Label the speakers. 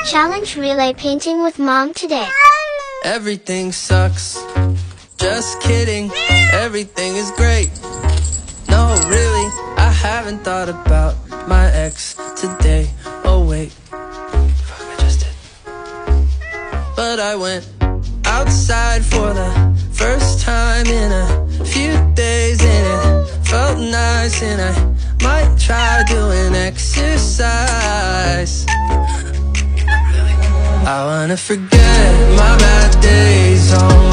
Speaker 1: Challenge relay painting with mom today.
Speaker 2: Everything sucks. Just kidding. Everything is great. No, really, I haven't thought about my ex today. Oh wait, fuck, I just did. But I went outside for the first time in a few days, and it felt nice, and I might try doing exercise. I wanna forget my bad days.